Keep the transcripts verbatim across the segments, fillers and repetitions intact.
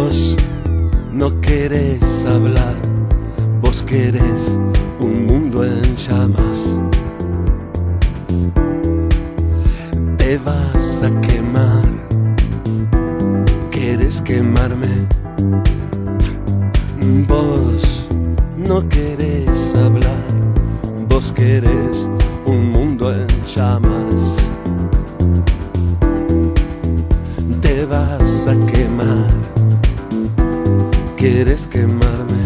Vos no querés hablar, vos querés un mundo en llamas. Te vas a quemar, querés quemarme. Vos no querés hablar, vos querés un mundo en llamas. Te vas a quemar, quieres quemarme.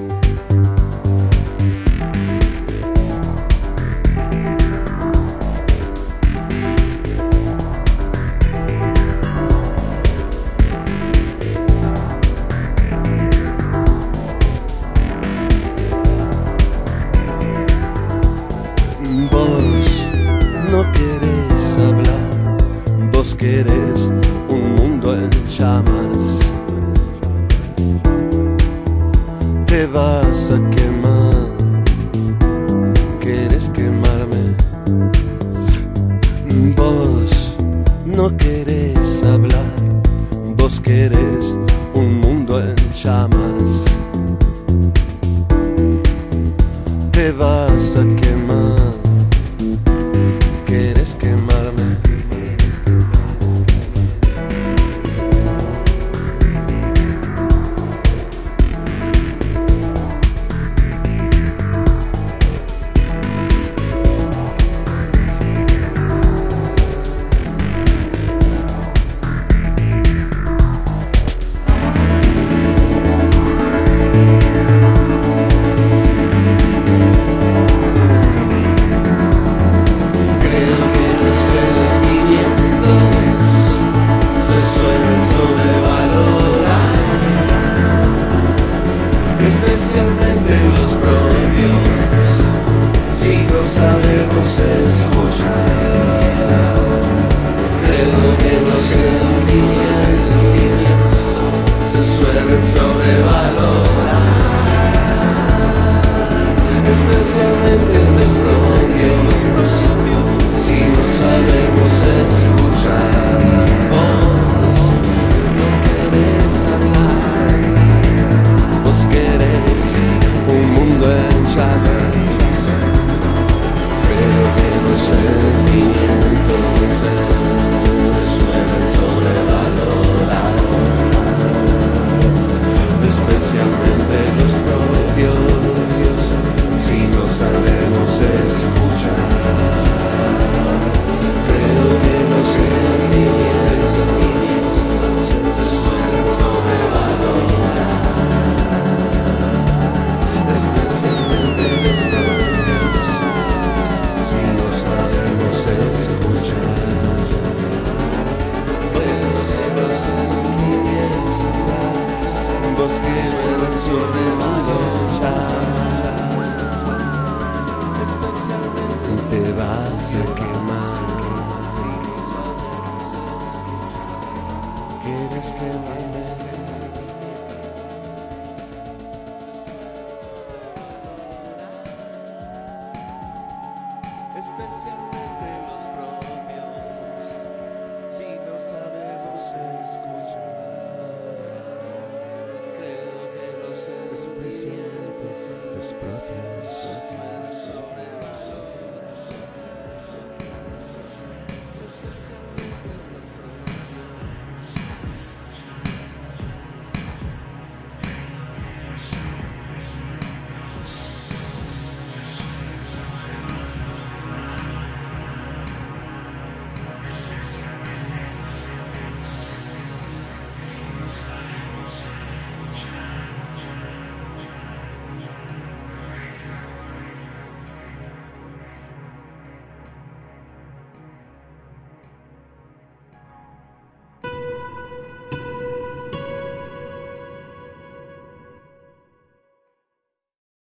Vos no querés hablar, vos querés un mundo en llamas. Te vas a quemar, quieres quemarme. Vos no querés hablar, vos querés un mundo en llamas. Te vas a quemar, quieres quemarme. Especialmente los propios, si no sabemos escuchar. Creo que los sentimientos se suelen sobrevalorar, especialmente los propios, si no sabemos escuchar. Vos no querés hablar, vos querés un mundo en llamas. Creo que los sentimientos se suelen sobrevalorar, especialmente los propios, si no sabemos escuchar. Creo que los sentimientos se suelen sobrevalorar, especialmente los propios, si no sabemos escuchar. Creo que los sentimientos vos que suelen sobrevalorar, especialmente te vas a quemar. Quieres quemarme. Especialmente los propios, si no sabemos escuchar. Creo que los sentimientos, los propios, se suelen sobrevalorar.